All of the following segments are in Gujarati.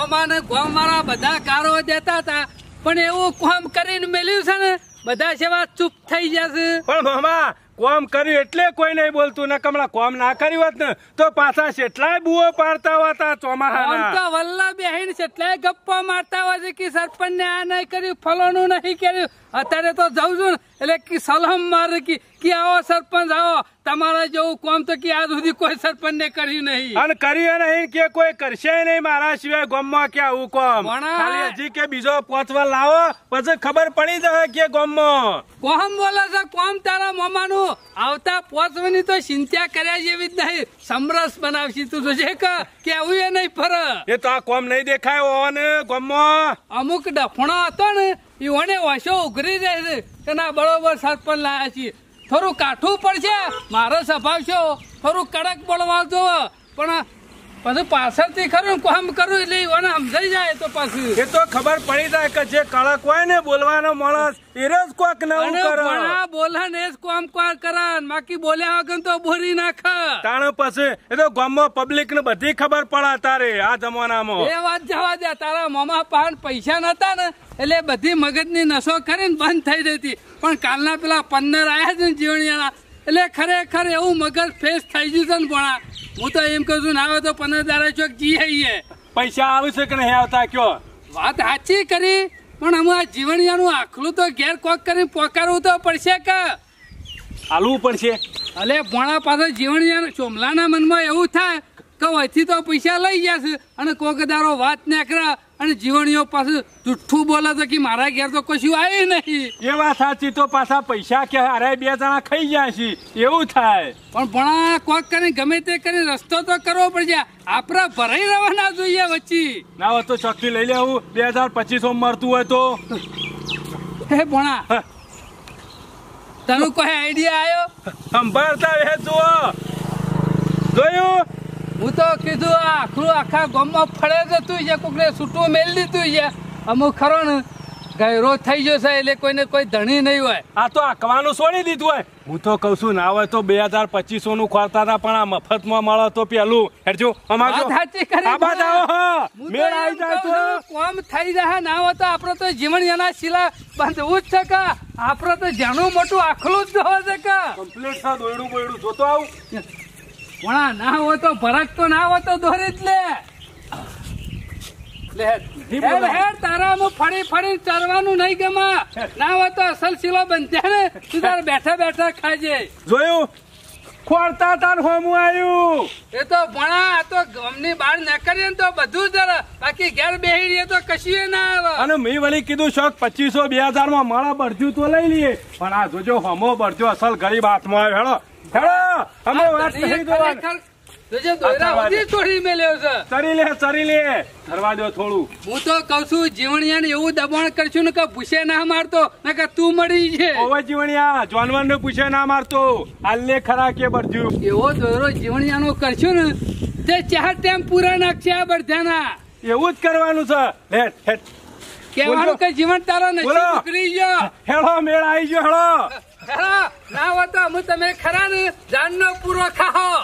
મોમા ને ગોમ વાળા બધા કારો દેતા હતા, પણ એવું કામ કરીને મેલ્યું છે ને બધા સેવા ચૂપ થઈ જશે. પણ મામા કોમ કર્યું એટલે કોઈ નહીં બોલતું ને. કમળા કોમ ના કર્યું હોત ને તો પાછા કેટલાય બુઓ પાડતા હતા ચોમાહાના. તો વલ્લા બેહીન કેટલાય ગપ્પા મારતા હોય છે કે સરપંચ ને આ નહીં કર્યું, ફલોનું નહીં કર્યું. અત્યારે તો જાઉં છું ને એટલે કે સલામ મારે કે આવો સરપંચ આવો, તમારા જેવું કોમ તો કે આજ સુધી કોઈ સરપંચ ને કર્યું નહીં. અને કર્યું નહીં કે કોઈ કરશે નહીં મારા સિવાય ગામમાં કે આવું કોમ. ખાલી હજી કે બીજો પોચવા લાવો પછી ખબર પડી જાય કે ગામમાં કોમ બોલે છે. કોમ તારા મામાનું આવતા પોચવાની તો ચિંતા કર્યા જેવી જ નહીં. સમરસ બનાવશી તું તો છે કે આવું એ નહીં ફરક. એ તો આ કોમ નહીં દેખાય ને ગામમાં. અમુક ડફણો હતો ને એને ઓછો ઉઘરી જાય છે કે ના બરોબર સરપંચ લાયા છીએ. થોડું કાઠું પડશે, મારો સ્વભાવ છે થોડું કડક બોલવા જો, પણ પછી પાછળથી ખરું કામ કરું એટલે એને સમજાઈ જાય. તો પાછું એ તો ખબર પડી જાય કે જે કડક હોય ને બોલવાનો માણસ એ જ કોક નવું કરે. બોલે ને જ કામ કરે, બાકી બોલ્યા વગર તો બોરી નાખે. તાણ પછી એ તો ગામમાં પબ્લિક ને બધી ખબર પડે તારે આ જમાનામાં. એ વાત જવા દે. તારા મામા પાસે પૈસા નતા ને એટલે બધી મગજની નસો કરીને બંધ થઈ જતી, પણ કાલના પેલા 15 આયા છે ને જીવણિયાના એટલે ખરેખર એવું મગજ ફેસ થઈ ગયું છે ને ભણા. હું તો એમ કહું છું ને આવે તો 15 દાડા ચોક જી પૈસા આવે છે કે નહીં આવતા કયો? વાત સાચી કરી, પણ અમે આ જીવણિયાનું આખલું તો ઘેર કોક કરીને પોકારવું તો પડશે કે હાલવું પડશે. અલે ભણા પાસે જીવણિયા ચોમલાના મનમાં એવું થાય કે અહીંથી તો પૈસા લઈ જશે અને કોક દારો વાત નીકળે અને જીવણીઓ પાછું જુઠ્ઠું બોલે તો કે મારા ઘેર તો કશું આવ્યું નહીં. એ વાત સાચી. તો પાછા પૈસા કે અરે 2 જણા ખાઈ જાય છે એવું થાય. પણ ભણા કોક કરીને ગમે તે કરીને રસ્તો તો કરવો પડશે. આપડે ભરાઈ રહેવાના જોઈએ વચ્ચે. ના હોય તો ચોખ્ખી લઈ લેવું 2250 મળતું હોય તો. હે ભણા તને કોઈ આઈડિયા આવ્યો? સંભાળતા એ જુઓ જોયું. હું તો કીધું આ આખું આખા ગામમાં ફળે જતું છે, કોકને છૂટું મેળ દીધું છે. અમુક ખરો ને ગયરો થઈ જશે એટલે કોઈને કોઈ ધણી નહીં હોય. આ તો આકવાનું છોડી દીધું હોય. હું તો કઉ છું ના હોય તો 2225 નું ખોરતા હતા, પણ આ મફતમાં મળે તો પેલું હેડજો અમારો સાચી કરી. આ બાદ આવો મેળ આવી જાય તો કોમ થઈ જાય. ના હોય તો આપડે તો જીવણિયાના શીલા બાંધવું જ છે કે આપડે તો જાણું મોટું આખલું જ હોય છે કે કમ્પ્લીટ છે. દોયડું બોયડું જોતો આવું. વણા ના હોય તો ભરક તો ના હોય તો દોરી જ લે. તારામાં ફરી ફરી ચરવાનું નહીં ગમે. ના હોય તો અસલ શીલો બંધ્યા ને તું તારે બેઠા બેઠા ખાજે. જોયું ખોરતા તાર હોમું આવ્યું. એ તો ભણા તો ગામની બહાર નીકળીએ ને તો બધું જ બાકી ઘેર બેહી રહીએ તો કશું ના આવે. અને મેં વળી કીધું શોખ 2500 2000 માં માળા બળજ્યું તો લઈ લઈએ, પણ આ જોજો હમો બળજો અસલ ગરીબ હાથમાં આવ્યો. હેડો અમે વાત નહીં જોવાની. ચરી લે ધરવા દો થોડું. હું તો કઉ છું જીવણિયા ને એવું દબાણ કરશું ને કે પૂછે ના મારતો ને કે તું મળી છે. ઓવે જીવણિયા જાનવર ને પૂછે ના મારતો. હાલે ખરા કે બળજ્યું એવો દોરો જીવણિયા નો કરશું ને તે 4 ટાઈમ પૂરા નાખશે આ બધાના. એવું જ કરવાનું છે. હેડ હેડ કેવાનું કે જીવન તારો નસીબ ઉતરી ગયો. હેડો મેળ આવી ગયો. હેડો ના હોય તો અમે તમે ખરા ને જાન નો પૂરો ખાઓ.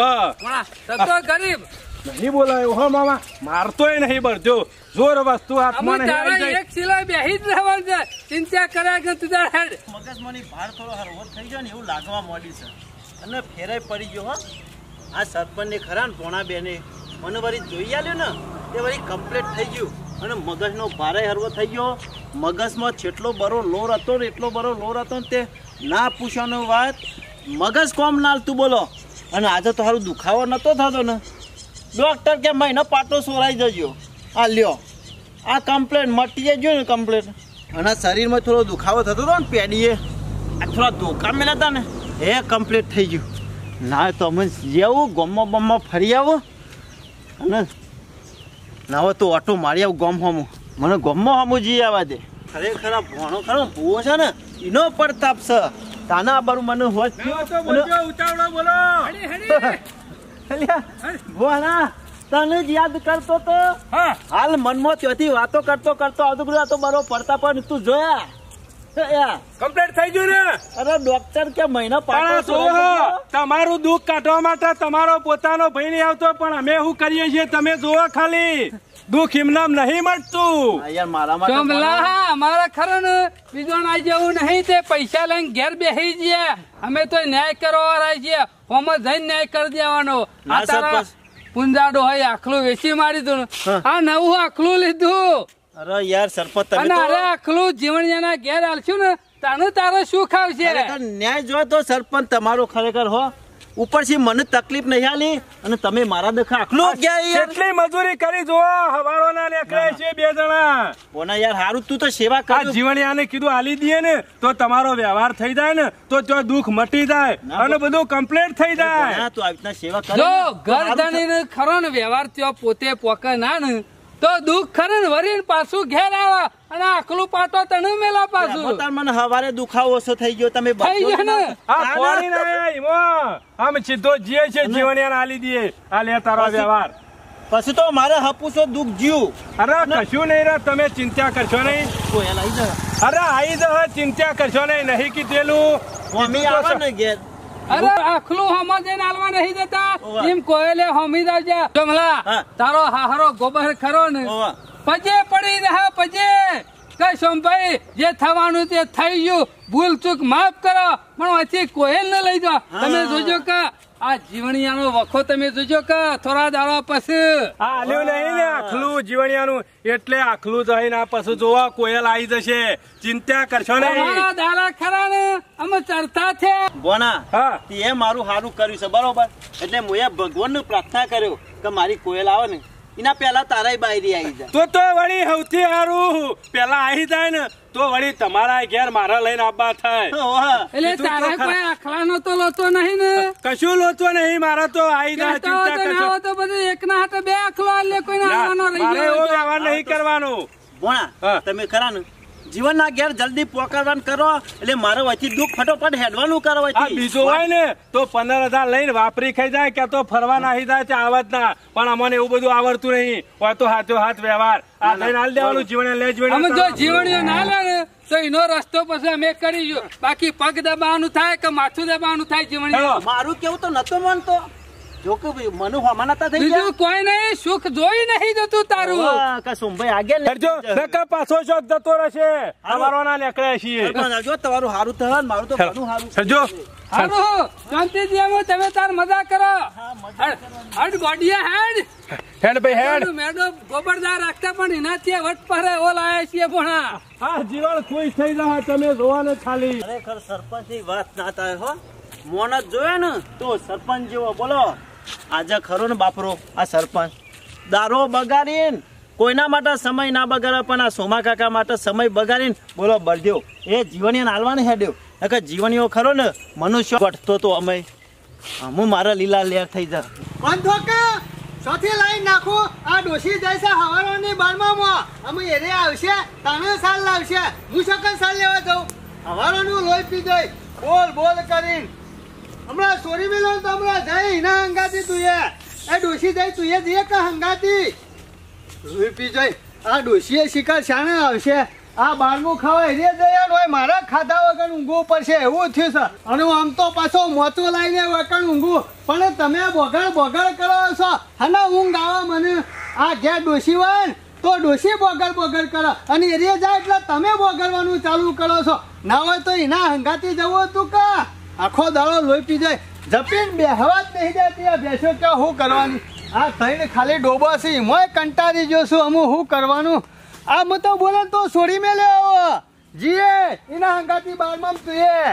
ગરીબ નહીં બોલાયો હો મામા. મારતોય નહીં બળજો. જોર વસ્તુ હાથમાં નહીં. એક સિલાઈ બેહી જ રહેવાનું છે. ચિંતા કર્યા કે તું હેડ. મગજમાંની ભાર થોડો હરવો થઈ ગયો ને એવું લાગવા માંડી છે અને ફેરાઈ પડી ગયો. હો આ સરપંચ ને ખરા ને ભોણા બેને મને વળી જોઈ આલ્યો ને તે વળી કમ્પ્લીટ થઈ ગયું અને મગજનો ભારે હરવો થઈ ગયો. મગજમાં જેટલો બરો લોર હતો ને એટલો બરો લોર હતો ને તે ના પૂછવાનો વાત. મગજ કોમ ના તું બોલો. અને આજે તો સારું દુખાવો નતો થતો ને. ડોક્ટર કે મહિનો પાટો સોરાઈ જજો. આ લ્યો આ કમ્પ્લેન મટી જજો ને કમ્પ્લેન. અને શરીરમાં થોડો દુખાવો થતો હતો ને પેડીએ આ થોડા ધોકા મેલા હતા ને એ કમ્પ્લીટ થઈ ગયું. ના તો અમે જેવું ગોમમાં બમમાં ફરી આવો અને ના હોય તો ઓટો મારી આવું ગોમ હમું. મને ગોમમાં હમું જઈ આવવા દે. ખરેખર આ ભણો ખરો ભૂવો છે ને એનો પ્રતાપ છે. તાના બારું મને હોશ તને જ યાદ કરતો તો. હાલ મનમાં ત્યાંથી વાતો કરતો આવતો તો બરો પડતા પણ તું જોયા કમ્પ્લીટ થઈ ગયું ને? અરે ડોક્ટર કે મહિના પણ જોવો, તમારું દુઃખ કાઢવા માટે તમારો પોતાનો ભાઈ નહીં આવતો, પણ અમે શું કરીએ છીએ તમે જોવો ખાલી. દુઃખ ઇમનામ નહીં મળતું. યાર મારામાં તો ચોમલા અમારા ખરા ને બીજો ના જેવું નહીં, તે પૈસા લઈને ઘેર બેસી ગયા. અમે તો ન્યાય કરવા વાળા છીએ, હોમાં જઈને ન્યાય કરી દેવાનો. ના આ તારા સરપંચ. પુંજાડો હોય આખલું વેચી મારી દઉં, આ નવું આખલું લીધું. અરે યાર સરપંચ તમે અને તો અરે આખલું જીવણિયાના ઘેર આલશું ને તાનું તારે શું ખાવશે? ખરેખર ન્યાય જો તો સરપંચ તમારો ખરેખર હો. ઉપરથી મને તકલીફ નહીં આલી અને તમે મારા દખા આખલું ગયા યાર. કેટલી મજૂરી કરી જોવો, હવારોના નીકળે છે 2 જણા. બોના યાર હારું તું તો સેવા આ કર. જીવણિયાને કીધું આલી દઈએ ને તો તમારો વ્યવહાર થઈ જાય ને તો જો દુઃખ મટી જાય અને બધું કમ્પ્લીટ થઈ જાય. તું આવી રીતના સેવા કર. જો ઘર ધણીને ખરો ને વ્યવહાર ત્યાં પોતે પોકે ના ને તો દુઃખ ખરે ને વરીને પાછું ઘેર આવે અને આખલું પાટો તને મેલા પાછું. મને હવારે દુખાવો ઓછો થઈ ગયો તમે થઈ ગયો ને? આ ફોડી ના આયા ઈમો. આમ સીધો જીએ છે જીવણિયાને આલી દઈએ. આ લે તારો વ્યવહાર. પછી તો મારે હપુસો દુઃખ જીવ. અરે કશું નહીં રે, તમે ચિંતા કરશો નહીં. કોયલ આવી જા. અરે આઈ જ ચિંતા કરશો નહીં. નહીં કીધેલું મમ્મી આવે ને ઘેર. અરે આખલું હમા જઈને આલવા નહીં જતા ઓવા. એમ કોયલે હમી દાજા ચોમલા હા. તારો હાહરો ગોબર ખરો ને ઓવા. પજે પડી રહ્યા પજે કઈ સોમભાઈ જે થવાનું તે થઈ ગયું, ભૂલ ચૂક માફ કરો, પણ પછી કોયલ ને લઈ જાઓ. તમે જોજો કે આ જીવણિયાનો વખો તમે જોજો કે થોડા દાડા પછી આ આલ્યું નહીં ને આખલું જીવણિયાનું, એટલે આખલું જઈને આ પાછું જોવા કોયલ આવી જશે. ચિંતા કરશો નહીં. અમારા દાડા ખરા ને અમે ચરતા છે. બોના હા. તે મારું સારું કર્યું છે બરોબર. એટલે મુએ ભગવાનને પ્રાર્થના કર્યો કે મારી કોયલ આવે ને એના પહેલા તારાય બાયરી આવી જાય. તો વળી સૌથી સારું પેલા આવી જાય ને તો વળી તમારા ઘેર મારા લઈને આવવા થાય. ઓહા. એટલે કીધું તો તારે ખરા. કોઈ આખલાનો તો લોતો નહીં ને? કશું લોચો નહીં, મારા તો આવી જાય. કહેતો ચિંતા હોય તો ના કરશો હોય તો બધું એકના હાથે 2 આખલો આલે, કોઈને આવવાનો રહી મારે ગયો એવો હોય તો. વ્યવહાર નહીં કરવાનો. બોણા હા. તમે ખરા ને જીવનના ઘેર જલ્દી પોકારવાનું કરો એટલે મારે વચ્ચે દુઃખ ફટોફટ હેડવાનું કરો આ બીજો હોય ને તો 15,000 લઈને વાપરી ખાઈ જાય કે તો ફરવા નાહી જાય છે આવત ના, પણ અમને એવું બધું આવડતું નહીં. હોય તો હાથો હાથ વ્યવહાર આ લઈને હાલ દેવાનું. જીવણે લે અમે જો જીવણે જીવણીઓ ના લે ને તો એનો રસ્તો પછી અમે કરીશું. બાકી પગ દબાવવાનું થાય કે માથું દબાવવાનું થાય જીવણીઓ. હેલો. મારું કેવું તો નતો માનતો. જો કે ભાઈ મને હોમાનતા થઈ બીજું કોઈ નહીં, સુખ જોઈ નહીં જતું તારું. ગયા કા સોમભાઈ આગળ લે. કરજો નકર પાછો શોખ જતો રહેશે. અમારો ના નીકળે છીએ. સરપંચ, જો તમારું સારું થશે મારું તો ઘણું સારું સરજો. હારું શાંતિથી આવો, તમે તાર મજા કરો. હડ ગોડિયા હેડ હેડ ભાઈ હેડ. મેડો ગોબરદાર રાખતા પણ એનાથી વટ પરે ઓ લાયા છીએ ભણા. આ જીવન ખુશ થઈ જાય તમે જોવાને ખાલી. ખરેખર સરપંચ ની વાત ના થાય હો. મોન જ જોયે ને તો સરપંચ જેવો બોલો. આજે ખરો ને બાપરો આ સરપંચ દારો બગાડીને કોઈના માટે સમય ના બગાડે, પણ આ સોમા કાકા માટે સમય બગાડીને બોલો બળદ્યો એ જીવણીઓ હાલવાને હેડ્યો. નકર જીવણીઓ ખરો ને મનુષ્ય ઘટતો તો અમે હું મારા લીલા લેર થઈ જા. બંધો કે સોથી લાઈન નાખો. આ ડોસી જાય છે હવારોની બારમામાં. અમે એને આવશે તાને સાલ લાવશે. હું શકન સાલ લેવા જાઉં. હવારોનું લોહી પી જાય બોલ બોલ કરીને. હમણાં સોરી મેલો તો હમણાં જાય એના હંગાતી તું એ ડોસી જાય તું એ જઈએ કે હંગાતી લોહી પી જાય. આ ડોસીએ શિકાર શાણે આવશે. આ બારનું ખાવા એને જયા હોય મારા ખાધા વગર ઊંઘવું પડશે એવું થયું છે. અને હું આમ તો પાછો મોતો લાવીને વગર ઊંઘું, પણ તમે બોગળ કરો છો. અને ઊંઘ આવે મને. આ જ્યાં ડોસી હોય ને તો ડોસી બોગળ કરો અને એરિયા જાય એટલે તમે બોગળવાનું ચાલુ કરો છો. ના હોય તો એના હંગાતી જવું હતું કે આખો દાડો લોહી પી જાય. જપીને બેહવા જ નહીં જતી આ બેસો કે શું કરવાની. આ થઈને ખાલી ડોબો છે એમાંય કંટાળી ગયો છું. અમુક શું કરવાનું. આ હું તો બોલે તો છોડી મેલે આવો જીએ એના હંગાતી બારમાં તું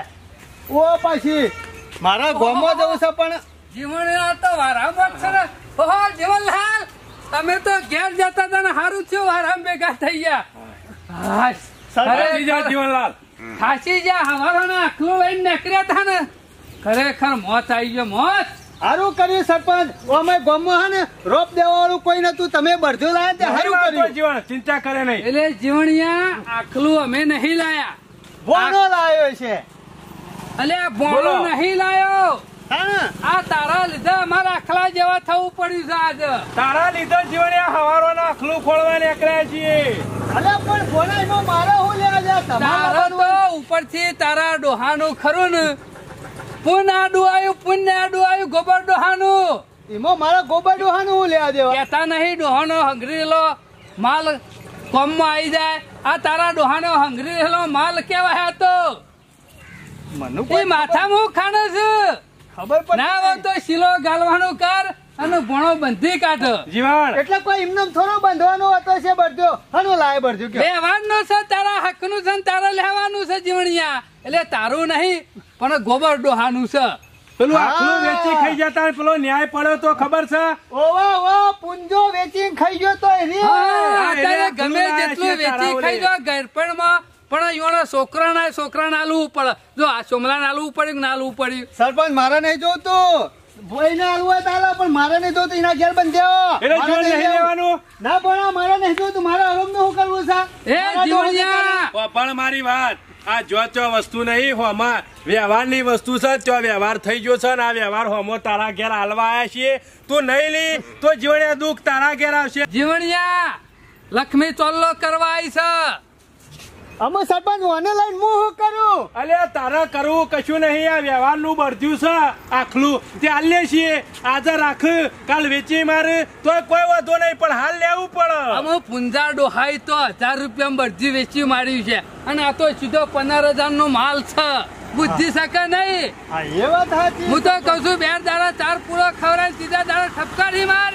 ઓ પાછી મારા ગામમાં જવું છે. પણ જીવણીઓ તો વારામાં છે ને. ઓહો જીવનલાલ, તમે તો ઘેર જતા હતા ને સારું થયું વારામ ભેગા થઈ ગયા. હાશ. સાચી જા જીવનલાલ. ખાસી જ્યાં હવારોના આખલું લઈને નીકળ્યા હતા ને ખરેખર મોત આવી ગયો મોત. સારું કર્યું સરપંચ. અમે ગામમાં હે ને રોપ દેવા વાળું કોઈ નતું. તમે બળધું લાયા તે સારું કર્યું. જીવન ચિંતા કરે નહીં. એટલે જીવણિયા આખલું અમે નહીં લાયા. બોનો લાવ્યો છે. અલ્યા બોલો નહીં લાયો. હા આ તારા લીધે અમારા આખલા જેવા થવું પડ્યું છે આજે. તારા લીધે જીવણિયા હવારોના આખલું ખોળવા નીકળ્યા છીએ. અલ્યા પણ બોલાય મારે હું લેવા જાય તારા તમારા તો ઉપરથી તારા ડોહાનું ખરું ને પુણ્ય આડું ગોબર ડોહાનું એમાં મારા ગોબર ડોહાનું હું લેવા દેવા કેતા નહીં ડોહાનો હંગરીલો માલ કોમમાં આવી જાય આ તારા ડોહાનો હંગરીલો માલ કેવાય તો મને એ માથામાં ખાને છે ખબર પડે ના હોય તો શીલો ગાલવાનું કર અને ભણો બંધી કાઢ જીવણ એટલે કોઈ એમને થોડો બંધવાનો હતો છે બરજો હનો લાય બરજો કે લેવાનું છે તારા હકનું છે ને તારે લેવાનું છે જીવણિયા એટલે તારું નહીં પણ ગોબર ડોહાનું છે પેલું હા. આખલું વેચી ખાઈ જતા પેલો ન્યાય પડ્યો તો ખબર છે ઓવા પુંજો વેચીને ખાઈ ગયો તો એની હા, અત્યારે એટલે ગમે આખલું જેટલું લાયા છે વેચી તારા ખાઈ જો ગરપણમાં પણ યોના છોકરાને આલવું પડે જો આ સોમલાને આલવું પડ્યું કે ના આલવું પડ્યું સરપંચ મારે નહીં જોતું ભાઈને આલવું હોય તો આલો, પણ મારે નહીં જોતું એના ઘેર બંધ્યો એટલે જોર નહીં લેવાનું ના પણ મારે નહીં જોતું મારે આરામ નું શું કરવું છે એ મારા જીવણિયા પણ મારી વાત આ જો વસ્તુ નહીં હોમાં વ્યવહારની વસ્તુ છે તો વ્યવહાર થઈ ગયો છે ને આ વ્યવહાર હોમો તારા ઘેર હાલવા આવ્યા છીએ તું નહીં લી તો જીવણિયા દુઃખ તારા ઘેર આવશે જીવણિયા લક્ષ્મી ચોલ્લો કરવા આવી છે અમે સરપંચ મને લઈને હું શું કરું અલ્યા તારા કરવું કશું નહીં આ વ્યવહારનું બળદ્યું છે આખલું તે હાલ લે છીએ આજે રાખ કાલ વેચી મારે તો કોઈ વાંધો નહીં પણ હાલ લેવું પડે અમે પુંજા ડોહાઈ તો 1000 રૂપિયા બરજી વેચી માર્યું છે અને આ તો સીધો 15,000 નો માલ છે બુદ્ધિ શકે નહીં હા એ વાત સાચી હું તો કઉ છું 2 દાડા 4 પૂરો ખવડાય ત્રીજા દાડા ઠપકારી માર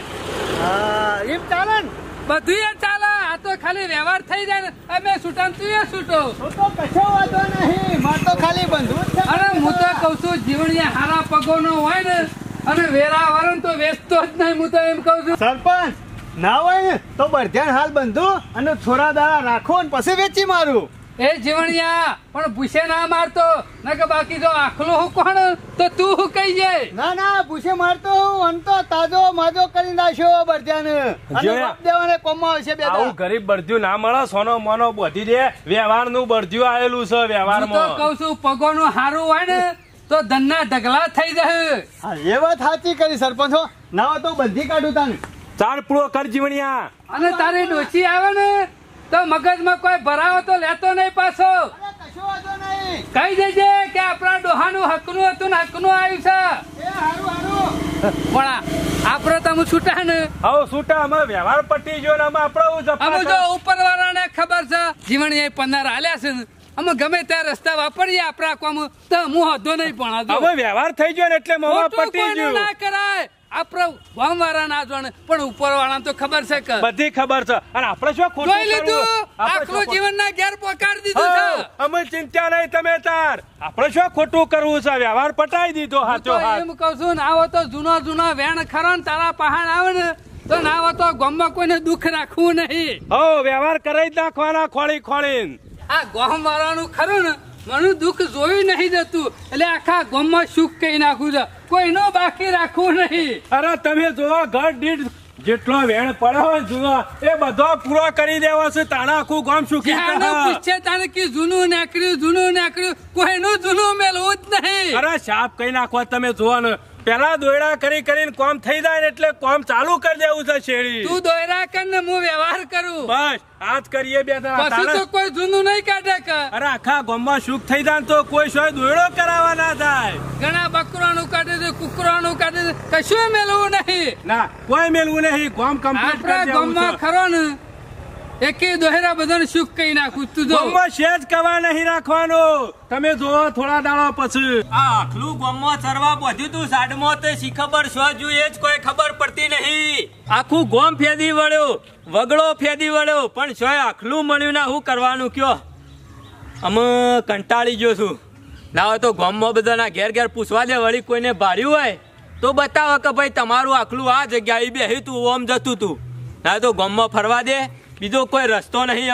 હા એમ ચાલે ને બધું એ ચાલે આ તો ખાલી વ્યવહાર થઈ જાય ને અમે છૂટા તું એ છૂટો તો કશો વાંધો નહીં મારે તો ખાલી બંધવું જ છે અરે હું તો કઉ છું જીવણીયા હારા પગોનો હોય ને અને વેરા વાળો તો વેચતો જ નહીં હું તો એમ કઉ છું સરપંચ ના હોય ને તો બરધ્યાન હાલ બંધું અને થોડા દાડા રાખો ને પછી વેચી મારું એ જીવણિયા પણ ભૂસે ના મારતો ના કે બાકી જો આખલો હું કોણ તો તું હું કહી જાય ના ના પૂછે મારતો હું અંતો તાજો માજો કરી નાખ્યો બરધ્યાન અને જોયા? બાપ દેવાને કોમમાં આવશે બે આવું દાડા. ગરીબ બળદ્યું ના મળે સોનો મોનો બધી દે વ્યવહારનું બળદ્યું આવેલું છે હું તો વ્યવહારમાં કઉ છું પગોનું હારું હોય ને તો ધનના ઢગલા થઈ જાય હા એ વાત સાચી કરી સરપંચ હો ના હોય તો બધી કાઢું તાને ચાર પૂરો કર જીવણિયા અને તારી ડોસી આવે ને તો મગજમાં કોઈ ભરાવો તો લેતો નહીં પાછો અરે કશો વાંધો નહીં કહી દેજે કે આપણા ડોહાનું હકનું હતું ને હકનું આવ્યું છે એ હારું હારું પણ આપડે તમે છૂટા ને આવો છૂટા અમે વ્યવહાર પટી ગયો ને અમે આપણે અમે જો ઉપર વાળાને ખબર છે જીવણી 15 હાલ્યા છે ને અમે ગમે ત્યાં રસ્તા વાપરીએ આપણા કોમ તો હું હોતો નહીં પણ હવે વ્યવહાર થઈ ગયો ને એટલે મોમાં પટી ગયું ના કરાય આપડે ગામ વાળા ના જોણે પણ ઉપર વાળા તો ખબર છે કે બધી ખબર છે અને આપણે શું ખોટું જોઈ લીધું કરવું? આપણે આખલું શું ખોટું- જીવન ના ઘેર પોકાડી દીધું હા, છે અમે ચિંતા નહીં તમે તાર આપણે શું ખોટું કરવું છે વ્યવહાર પટાઈ દીધો હું તો હાચો હાથ એમ કઉ છું ને આવો તો જૂનો વેણ ખરો ને તારા પહાડ આવે ને તો ના આવો તો ગામમાં કોઈને દુઃખ રાખવું નહીં હો વ્યવહાર કરાઈ જ નાખવાના ખોળી ખોળીને આ ગામ વાળાનું ખરું ને મને દુઃખ જોયું નહીં જતું એટલે આખા ગામમાં સુખ કહી નાખું છે કોઈનો બાકી રાખવું નહીં અરે તમે જોવો ઘર દીઠ જેટલો વેણ પડ્યો હોય જુઓ એ બધો પૂરો કરી દેવો છે તાણા આખું ગામ સુખી જ્યાંને કરે. પૂછે તાને કે જૂનું નીકળ્યું કોઈનું જૂનું મેલવું જ નહીં અરે સાપ કઈ નાખવા તમે જોવો ને પેલા દોયડા કરીને કોમ થઈ જાય ને એટલે કોમ ચાલુ કરી દેવું છે શેરી તું દોયરા કર ને હું વ્યવહાર કરું બસ આજ કરીએ બે દાડા. પછી તો તાણે- કોઈ જૂનું નહીં કાઢે કે અરે આખા ગામમાં સુખ થઈ જાય ને તો કોઈ સોય દોયડો કરાવવા ના થાય ઘણા બકરાનું કાઢે છે કુકરાનું કાઢે છે કશું મેલવું નહીં ના કોઈ મેલવું નહીં ગામ કમ્પ્લીટ આપણા કરી દેવું ગામમાં છે ખરો ને એકે દોહરા બધાને સુખ કહી નાખું તું જો ગામમાં શેજ કવા નહીં રાખવાનું તમે જોવો થોડા દાડા પછી આ આખલું ગોમમાં સરવા બધું તું સાડમાં તે શી ખબર શું જોઈએ જ કોઈ ખબર પડતી નહીં આખું ગોમ ફેદી વળ્યો વગડો ફેદી વળ્યો પણ શું આખલું મળ્યું ના શું કરવાનું કયો અમે કંટાળી ગયો છું ના હોય તો ગોમમાં બધાના ઘેર પૂછવા દે વળી કોઈને ભાડ્યું હોય તો બતાવો કે ભાઈ તમારું આખલું આ જગ્યાએ બેહી તું ઓમ જતું તું ના તો ગોમમાં ફરવા દે બીજો કોઈ રસ્તો નહીં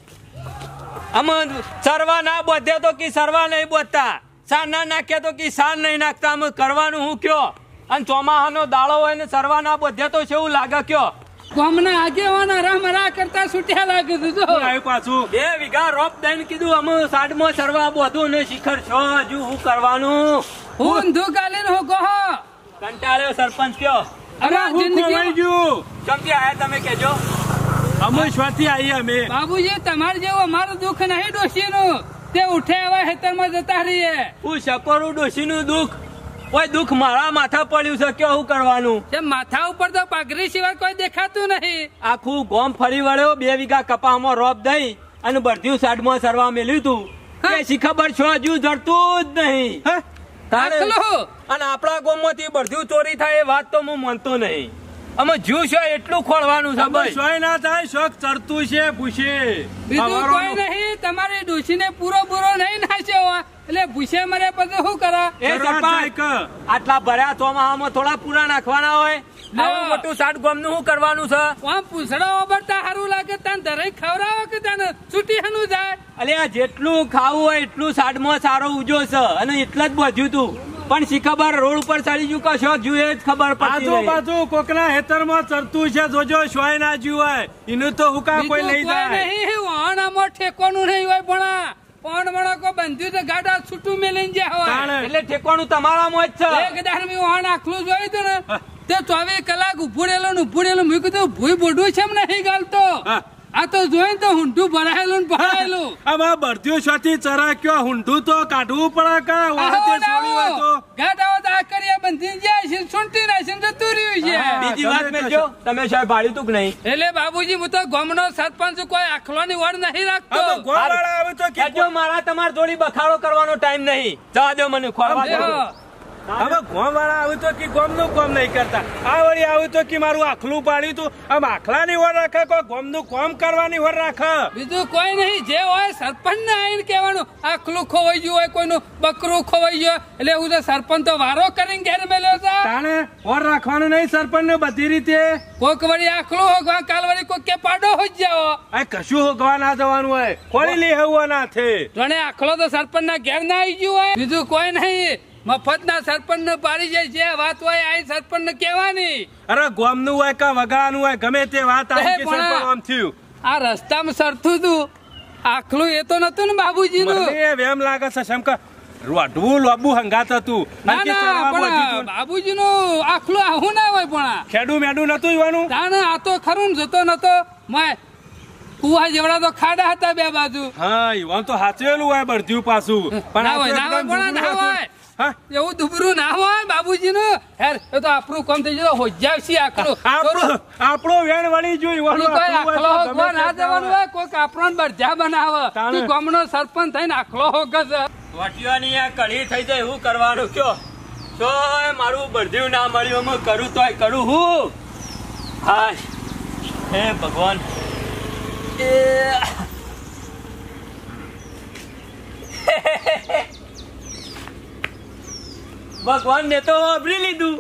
અમે સરવા ના બોધે તો કે સરવા નહીં બોધતા સાર ના નાખે તો કે સાર નહીં નાખતા અમે કરવાનું હું કયો અને ચોમાહાનો દાડો હોય ને સરવા ના બોધે તો કેવું લાગે કયો ગામના આગેવાના રામરા કરતા છૂટ્યા લાગે છે જો આવ્યું પાછું 2 વીઘા રોપ દઈને કીધું અમે સાડમાં સરવા બોધું ને શિખર છો હજુ હું કરવાનું હું ઊંધું ગાલીને હું કહો કંટાળ્યો સરપંચ કયો અરે હું ખોવાઈ જિંદગી ગયું ચમકી આયા તમે કેજો અમે સ્વાથી આવીએ અમે બાબુજી તમારે જેવું અમારું દુઃખ નહીં ડોશીનું તે ઉઠે એવા હેતરમાં જતા રહીએ. હું શકરું ડોશીનું દુઃખ કોઈ દુઃખ મારા માથા પડ્યું છે કે શું કરવાનું? તે માથા ઉપર તો પાઘરી સિવાય કોઈ દેખાતું નહીં. આખું ગોમ ફરી વળ્યો 2 વીઘા કપામાં રોપ દઈ અને બળદિયું સાઈડમાં સરવા મેલ્યું તું કે શી ખબર છો હજુ જડતું જ નહીં. આખલું. અને આપણા ગોમમાંથી બળદિયું ચોરી થાય એ વાત તો હું માનતો નહીં. અમે જ્યુ છે એટલું ખોળવાનું છે ભાઈ. શોય ના થાય શોખ ચડતું છે પૂછે બીજું કોઈ નહીં. તમારી ડોશીને પૂરો નહીં નાખ્યો એટલે ભૂસે મરે પછી શું કરો? એ સરપંચ આટલા ભર્યા ચોમાહામાં થોડા પૂરા નાખવાના હોય. આવું મોટું સાત ગોમનું શું કરવાનું છે? આમ પૂછડા ઓબરતા સારું લાગે તને ધરાઈ ખવડાવો કે તને છૂટી હનું જાય? અલ્યા જેટલું ખાવું હોય એટલું સાડમાં સારો ઉજો છે અને એટલા જ બધું તું પણ શી ખબર રોડ ઉપર ચડી ગયું કે શોખ જોઈએ જ ખબર પડતી નહીં. આજુબાજુ કોકના હેતરમાં ચરતું છે જોજો શોય ના જ્યું હોય એનું તો હુકા કોઈ લઈ જાય નહીં. વાહણામાં ઠેકોનું નહીં હોય ભણા પણ મણકો બંધ્યું તો ગાડા છૂટું મેલીને જ્યાં હોય એટલે ઠેકવાનું તમારામાં જ છે. એક દાર મેં વાહણ આખલું જોયું હતું ને તે 24 કલાક ઉભુડેલું મેં કીધું ભૂઈ બોડું છે નહીં ગાલતો. આ તો જોઈને તો હુંઠું ભરાયેલું ને ભરાયેલું. આમાં બળદિયું છોથી ચરા કયો હુંઠું તો કાઢવું પડે કે વાહતે છોડી હોય તો ગાડાઓ તો આ કરીએ બંધી જાય છે છૂટી નાખીને જતું રહ્યું છે. બીજી વાત મેં જો તમે સાહેબ ભાડ્યું તું કે નહીં? એટલે બાબુજી હું તો ગામનો સરપંચ કોઈ આખલોની વડ નહીં રાખતો. ગોવાળા આવે તો કહેજો મારા તમારા જોડી બખાડો કરવાનો ટાઈમ નહીં. જવા દો મને ખોરવા દો. હવે ગોમ વાળા આવ્યું તો કે ગોમ નું કોમ નહીં કરતા આ વળી આવ્યું તો કે મારું આખલું પાડ્યું તું આમ આખલાની વર રાખે કોઈ ગોમ નું કોમ કરવાની વર રાખે. બીજું કોઈ નહીં. જે હોય સરપંચ ને આવીને કહેવાનું આખલું ખોવાઈ ગયું હોય કોઈનું બકરું ખોવાઈ ગયું એટલે હું તો સરપંચ તો વારો કરીને ઘેર મેલ્યો છે. તાણે વર રાખવાનું નહીં સરપંચ ને બધી રીતે. કોક વળી આખલું હોગવા કાલ વળી કોક કે પાડો હોઈ જાઓ. આ કશું હોગવા ના જવાનું હોય ખોલી લે હવા ના થે. જોણે આખલો તો સરપંચ ના ઘેર ના આવી ગયું હોય. બીજું કોઈ નહીં. મફત ના સરપંચ ને પાડી જાય જે વાત હોય આ સરપંચ ને કેવાની. અરે ગોમ નું હોય કે વગાડવાનું હોય ગમે તે વાત આવી કે સરપંચ આમ થયું. આ રસ્તામાં સરતું તું આખલું એ તો નતું ને બાબુજી નું. મને એમ લાગે છે શંકર રોડવું લોબુ હંગાત હતું. બાબુજી નું આખલું આવું ના હોય પણ ખેડું મેડું નતું જોવાનું. આ તો ખરું જતો નતો મેં કુવા જેવડા તો ખાડા હતા બે બાજુ. હા એવા તો હાચવેલું હોય બળદ્યું પાછું પણ ના હોય એવું દુબરું ના હોય બાબુજી નું. હેર એ તો આપણું કામ થઈ જતો હોજાવ છે આખલું. આપણો વેણ વળી જોયું ના જવાનું હોય કોઈક આપણો બરજા બનાવે ગામનો સરપંચ થઈને આખલો હોગે છે. વટિયાની આ કઢી થઈ જાય એવું કરવાનું કયો તો મારું બળદિયું ના મળ્યું હું કરું તોય કરું હું. હા હે ભગવાન ભગવાન ને તો વાપરી લીધું.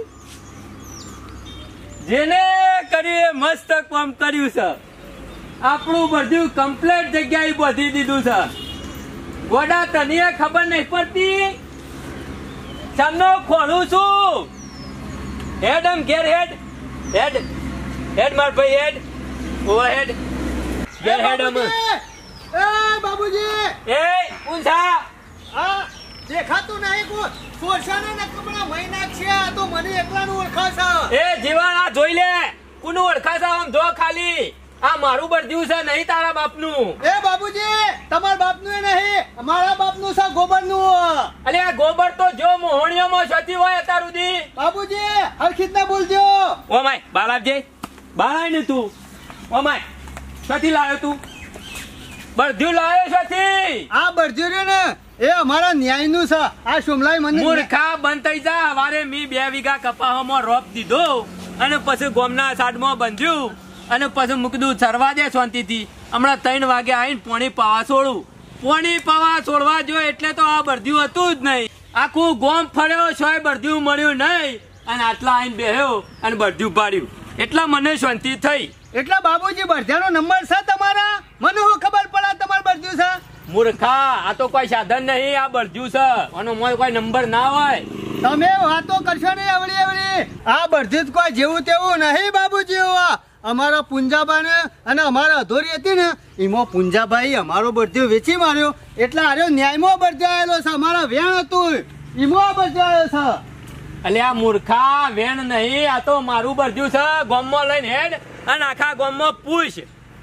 જેને કર્યું મસ્ત કામ કર્યું છે. આપણું બધું કમ્પ્લીટ જગ્યાએ બાંધી દીધું છે. ગોડા તને ખબર નહીં પડતી સામનો ખોલું છું. હેડ આમ ઘેર હેડ હેડ હેડ માર ભાઈ હેડ ઓવર હેડ ઘેર હેડ આમ. એ બાબુજી એ ઊંઝા આ દેખાતું નહીં કોઈ સોરસાને ને કપડા મહિના છે આ તો મને એકલાનું ઓળખાશે. એ જીવન આ જોઈ લે કોનું ઓળખાશે આમ જો ખાલી આ મારું બળદિયું છે નહીં તારા બાપનું. એ બાબુજી તમારા બાપનું નહીં અમારા બાપનું છે ગોબરનું. અલે આ ગોબર તો જો મોહણીઓમાં છતી હોય અત્યાર સુધી. બાબુજી હરખીત ના બોલજો. ઓ માય બાલાજી બાલાય ને તું ઓ માય છતી લાયો તું બળદિયું લાયો છતી. આ બરજ્યો ને એ અમારા ન્યાય નું છે. આ સોમલાઈ મને મૂર્ખા બંધ થઈ જા. વારે મી 2 વીઘા કપાહમાં રોપ દીધો અને પછી ગોમના સાડમાં બંધ્યું અને પછી મૂકીધું સરવા દે શાંતિથી. હમણાં 3 વાગે આવીને પોણી પાવા છોડું. પોણી પાવા છોડવા જો એટલે તો આ બળદિયું હતું જ નહીં. આખું ગોમ ફર્યો છોય બળદિયું મળ્યું નહીં અને આટલા આવીને બેહ્યો અને બળદિયું પાડ્યું એટલે મને શાંતિ થઈ. એટલે બાબુજી બરજાનો નંબર છે તમારા? મને શું ખબર પડે તમારે બરજ્યું છે? મૂર્ખા આ તો કોઈ સાધન નહીં આ બળદિયું છે. આનો મોય કોઈ નંબર ના હોય. તમે વાતો કરશો નહીં અવળી. આ બરજ્યું કોઈ જેવું તેવું નહીં બાબુજી. અમારા પુંજાભાઈ અને અમારા અધોરી હતી ને એમાં પુંજાભાઈ અમારો બરજ્યો વેચી માર્યો એટલે આર્યો ન્યાયમાં બરજાયેલો છે. અમારા વેણ હતું એમાં બરજાયેલો છે. અલે આ મૂર્ખા વેણ નહીં આ તો મારું બરજ્યું છે. ગોમમાં લઈને હેડ અને આખા ગોમમાં પૂછ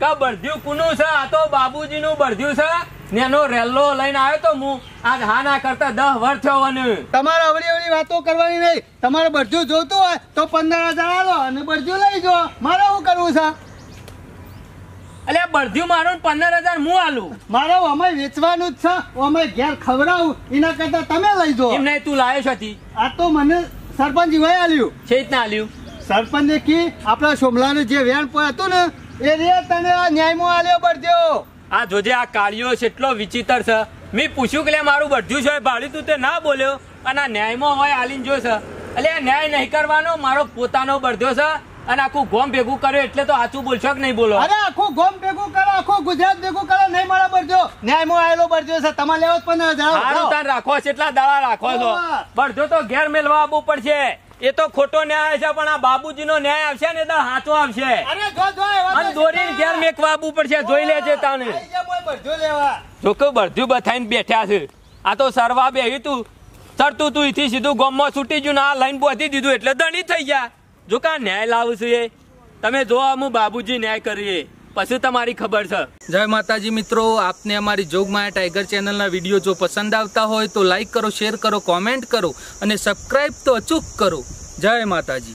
કે બળધ્યું કુનું છે? આ તો બાબુજીનું બળધ્યું છે. નેનો રેલ્લો લઈને આવ્યો તો હું આજ હા ના કરતા 10 વર્ષ થયો મને. તમારે અવળી વાતો કરવાની નહીં. તમારે બરજું જોતું હોય તો 15,000 આલો અને બરજું લઈ જો. મારે શું કરવું છે? એટલે બળધ્યું મારું 15,000 હું આલું. મારે અમે વેચવાનું જ છે. અમે ઘેર ખવડાવું એના કરતા તમે લઈ જો. એમ નહીં તું લાયો છતી. આ તો મને સરપંચ જીવાય આલ્યું. છે જ ના આલ્યું. સરપંચે કી આપણા સોમલાનું જે વેણ પર હતું ને એ રે તને આ ન્યાયમાં આલ્યો બરજો. આ જોજે આ કાળિયો કેટલો વિચિત્ર છે. મેં પૂછ્યું કે લે મારું બળધ્યું છે ભાડ્યું, તું તે ના બોલ્યો અને આ ન્યાયમાં હોય આલીને જો છે. એટલે આ ન્યાય નહીં કરવાનો, મારો પોતાનો બળધ્યો છે અને આખું ગોમ ભેગું કર્યો એટલે તો સાચું બોલશો કે નહીં બોલો? અરે આખું ગોમ ભેગું કરો, આખું ગુજરાત ભેગું કરો, નહીં મળે બરજો. ન્યાયમાં આવેલો બરજો છે. તમારે લેવો 15,000. સારું તાર રાખો છે, એટલા દાડા રાખો છો. બળધ્યો તો ઘેર મેળવા આવવું પડશે. એ તો ખોટો ન્યાય છે પણ આ બાબુજીનો ન્યાય આવશે ને તો સાચો આવશે. અરે જો એવા અને દોરીને ઘેર મેકવા આવવું પડશે. જોઈ લેજે તાને. આઈ જા બોય બરજો લેવા. જો કે બળધ્યું બથાઈને બેઠા છે. આ તો સરવા બેહી તું ચડતું તું અહીંથી સીધું ગામમાં છૂટી ગયું ને આ લાઈન બોધી દીધું એટલે દંડિત થઈ ગયા. જો કે ન્યાય લાવું છું એ તમે જો હું બાબુજી ન્યાય કરીએ પછી તમારી ખબર છે. જય માતાજી મિત્રો, આપને અમારી જોગમાયા ટાઈગર ચેનલના વિડીયો જો પસંદ આવતા હોય તો લાઈક કરો, શેર કરો, કોમેન્ટ કરો અને સબસ્ક્રાઈબ તો અચૂક કરો. જય માતાજી.